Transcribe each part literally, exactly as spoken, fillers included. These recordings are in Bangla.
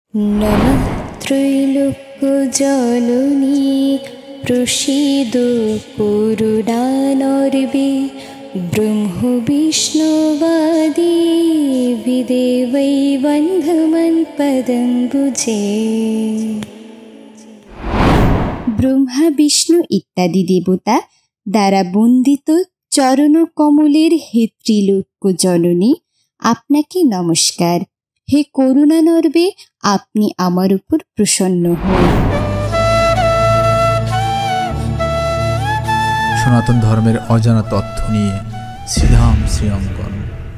नमः त्रैलोक्यजननी प्रसीदो करुणार्णवे ब्रह्म विष्णुवादी विदेवै बन्धुमन्पदम्बुजे। ব্রহ্মা বিষ্ণু ইত্যাদি দেবতা দ্বারা বন্দিত চরণ কমলের হে ত্রিলোক্য জননী, আপনাকে নমস্কার। হে করুণানর্বে, আপনি আমার উপর প্রসন্ন হন। সনাতন ধর্মের অজানা তথ্য নিয়ে শ্রীধাম শ্রীঅঙ্কন।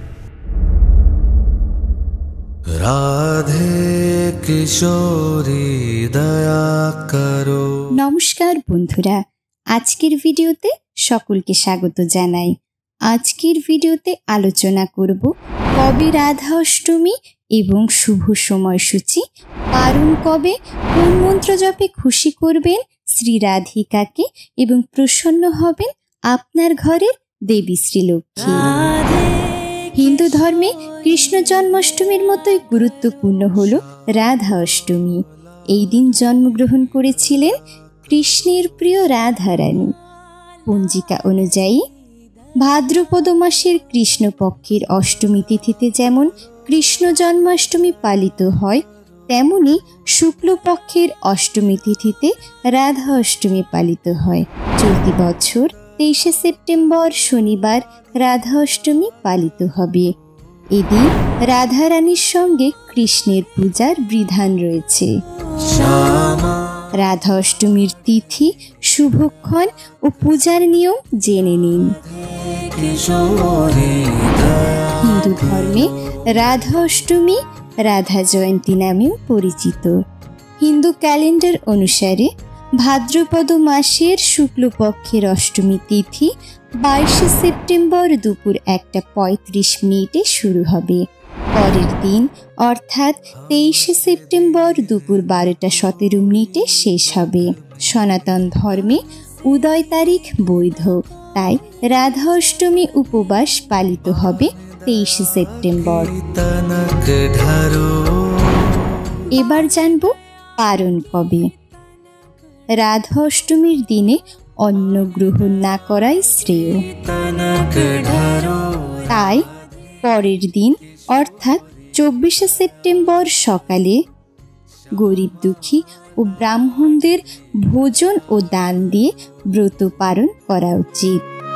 রাধে কিশোরী দয়া করো। নমস্কার বন্ধুরা, আজকের ভিডিওতে সকলকে স্বাগত জানাই। আজকের ভিডিওতে আলোচনা করব কবে রাধা অষ্টমী এবং শুভ সময়সূচি, পারণ কবে, কোন মন্ত্র জপে খুশি করবেন শ্রী রাধিকাকে এবং প্রসন্ন হবেন আপনার ঘরের দেবী শ্রীলক্ষ্মী। হিন্দু ধর্মে কৃষ্ণ জন্মাষ্টমীর মতোই গুরুত্বপূর্ণ হল রাধা অষ্টমী। এই দিন জন্মগ্রহণ করেছিলেন কৃষ্ণের প্রিয় রাধারানী। পঞ্জিকা অনুযায়ী ভাদ্রপদ মাসের কৃষ্ণপক্ষের অষ্টমী তিথিতে যেমন কৃষ্ণ জন্মাষ্টমী পালিত হয়, তেমনি শুক্লপক্ষের অষ্টমী তিথিতে রাধা অষ্টমী পালিত হয়। চলতি বছর তেইশে সেপ্টেম্বর শনিবার রাধা অষ্টমী পালিত হবে। এদিন রাধারানীর সঙ্গে কৃষ্ণের পূজার বিধান রয়েছে। রাধা অষ্টমীর তিথি, শুভক্ষণ ও পূজার নিয়ম জেনে নিন। হিন্দু ধর্মে রাধা অষ্টমী রাধা জয়ন্তী নামেও পরিচিত। হিন্দু ক্যালেন্ডার অনুসারে ভাদ্রপদ মাসের শুক্লপক্ষের অষ্টমী তিথি বাইশে সেপ্টেম্বর দুপুর একটা পঁয়ত্রিশ মিনিটে শুরু হবে। পরের দিন অর্থাৎ তেইশে সেপ্টেম্বর দুপুর বারোটা সতেরো মিনিটে শেষ হবে। সনাতন ধর্মে উদয় তারিখ বৈধ, তাই রাধা অষ্টমী উপবাস পালিত হবে তেইশে সেপ্টেম্বর। এবার জানব পারণ কবে। রাধা অষ্টমীর দিনে অন্ন গ্রহণ না করাই শ্রেয়, তাই পরের দিন অর্থাৎ চব্বিশে সেপ্টেম্বর সকালে গরিব দুঃখী ও ব্রাহ্মণদের ভোজন ও দান দিয়ে ব্রত পালন করা উচিত।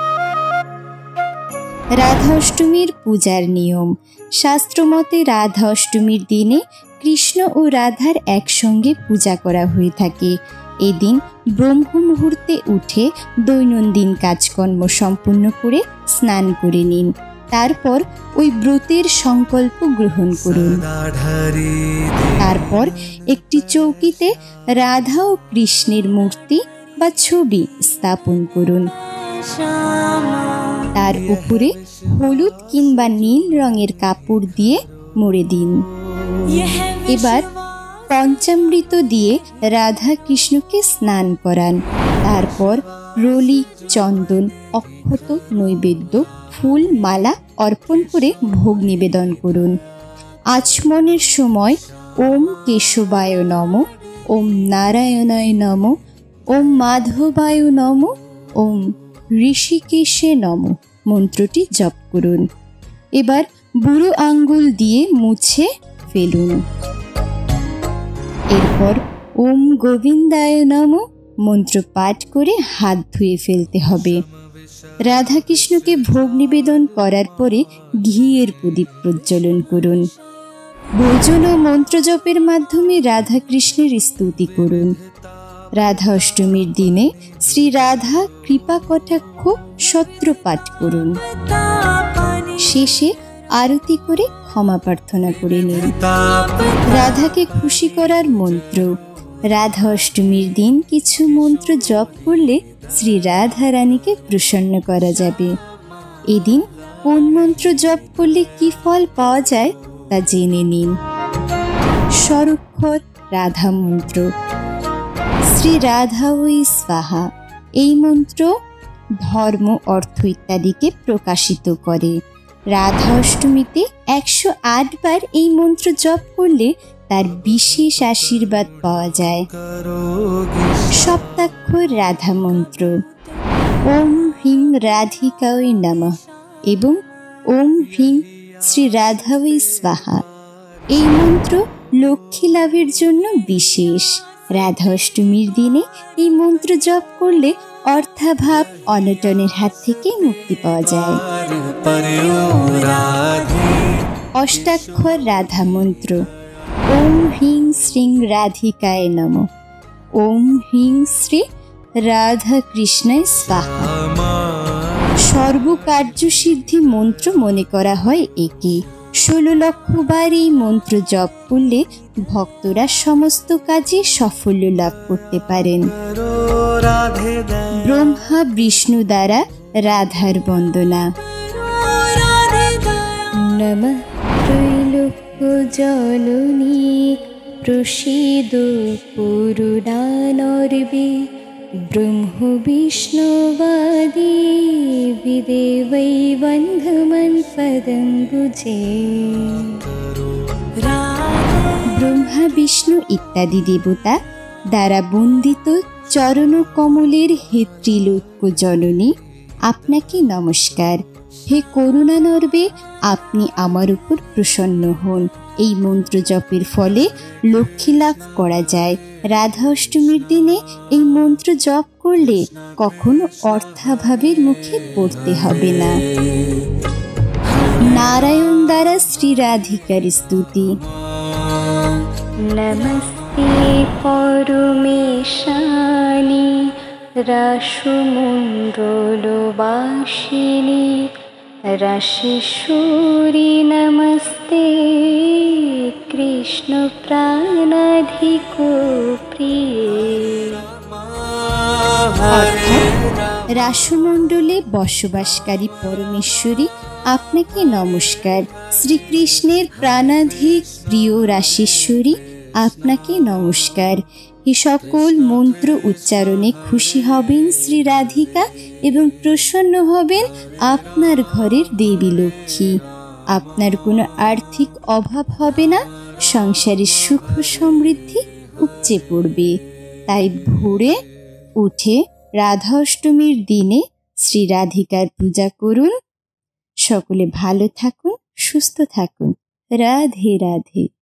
রাধা অষ্টমীর পূজার নিয়ম। শাস্ত্রমতে রাধা অষ্টমীর দিনে কৃষ্ণ ও রাধার একসঙ্গে পূজা করা হয়ে থাকে। এদিন ব্রহ্ম মুহূর্তে উঠে দৈনন্দিন কাজকর্ম সম্পূর্ণ করে স্নান করে নিন। তারপর ওই ব্রতের সংকল্প গ্রহণ করুন। তারপর একটি চৌকিতে রাধা ও কৃষ্ণের মূর্তি বা ছবি স্থাপন করুন। তার উপরে হলুদ কিংবা নীল রঙের কাপড় দিয়ে মুড়ে দিন। এবার পঞ্চামৃত দিয়ে রাধা কৃষ্ণকে স্নান করান। তারপর রলি, চন্দন, অক্ষত, নৈবেদ্য, ফুল, মালা অর্পণ করে ভোগ নিবেদন করুন। আচমনের সময় ওম কেশবায় নমঃ, ওম নারায়ণায় নমঃ, ওম মাধবায় নমঃ, ওম ঋষিকেশে নমঃ মন্ত্রটি জপ করুন। এবার বুড়ো আঙ্গুল দিয়ে মুছে ফেলুন। এরপর ওম গোবিন্দায় নমঃ মন্ত্র পাঠ করে হাত ধুয়ে ফেলতে হবে। রাধাকৃষ্ণকে ভোগ নিবেদন করার পরে ঘিয়ের প্রদীপ প্রজ্বলন করুন। ভোজন ও মন্ত্র জপের মাধ্যমে রাধাকৃষ্ণের স্তুতি করুন। রাধা অষ্টমীর দিনে শ্রী রাধা কৃপা কটাক্ষ স্তোত্র পাঠ করুন। শেষে আরতি করে ক্ষমা প্রার্থনা করে নিন। রাধাকে খুশি করার মন্ত্র। রাধা অষ্টমীর দিন কিছু মন্ত্র জপ করলে শ্রী রাধা রানীকে প্রসন্ন করা যাবে। এদিন কোন মন্ত্র জপ করলে কি ফল পাওয়া যায় তা জেনে নিন। স্বরক্ষর রাধা মন্ত্র। শ্রী রাধা ওই স্বাহা এই মন্ত্র ধর্ম, অর্থ ইত্যাদিকে প্রকাশিত করে। রাধা অষ্টমীতে একশো আট বার এই মন্ত্র জপ করলে তার বিশেষ আশীর্বাদ পাওয়া যায়। সপ্তাক্ষর রাধা মন্ত্র ওম হ্রিং রাধিকায় নমঃ এবং ওম হ্রিং শ্রী রাধায় স্বাহা। এই মন্ত্র লক্ষ্মী লাভের জন্য বিশেষ। রাধা অষ্টমীর দিনে এই মন্ত্র জপ করলে অর্থাভাব অনটনের হাত থেকে মুক্তি পাওয়া যায়। অষ্টাক্ষর রাধা মন্ত্র ওম হ্রিং শ্রীং রাধিকায় নমঃ ওম হ্রিং শ্রী রাধা কৃষ্ণায় স্বাহা। সর্বকার্যসিদ্ধি মন্ত্র মনে করা হয় একে। ষোলো লক্ষ বার এই মন্ত্র জপ করলে ভক্তরা সমস্ত কাজে সাফল্য লাভ করতে পারেন। ব্রহ্মা বিষ্ণু দ্বারা রাধার বন্দনা। নমঃ ত্রৈলোক্য জননী প্রসীদো পুরুডানর্বে ব্রহ্ম বিষ্ণুবাদি বিদেবৈ বন্ধমন পদং বুঝে। ব্রহ্মা বিষ্ণু ইত্যাদি দেবতা দ্বারা বন্দিত চরণ কমলের হে ত্রিলোক্য জননী, আপনাকে নমস্কার। হে করুণানর্বে, আপনি আমার উপর প্রসন্ন হন। এই মন্ত্র জপের ফলে লক্ষ্মী লাভ করা যায়। রাধা অষ্টমীর দিনে এই মন্ত্র জপ করলে কখনো অর্থাভাবের মুখে পড়তে হবে না। নারায়ণ দ্বারা শ্রী রাধিকার স্তুতি। নমস্তে পরমেশানি রাসমণ্ডলবাসিনী রাশেশ্বরী নমস্তে কৃষ্ণ প্রাণাধিক প্রিয়ে। অর্থাৎ রাসমণ্ডলে বসবাসকারী পরমেশ্বরী, আপনাকে নমস্কার। শ্রীকৃষ্ণের প্রাণাধিক প্রিয় রাশেশ্বরী, আপনাকে নমস্কার। এ সকল মন্ত্র উচ্চারণে খুশি হবেন শ্রী রাধিকা এবং প্রসন্ন হবেন আপনার ঘরের দেবী লক্ষ্মী। আপনার কোনো আর্থিক অভাব হবে না, সংসারের সুখ সমৃদ্ধি উপচে পড়বে। তাই ভোরে উঠে রাধা অষ্টমীর দিনে শ্রী রাধিকার পূজা করুন। সকলে ভালো থাকুন, সুস্থ থাকুন। রাধে রাধে।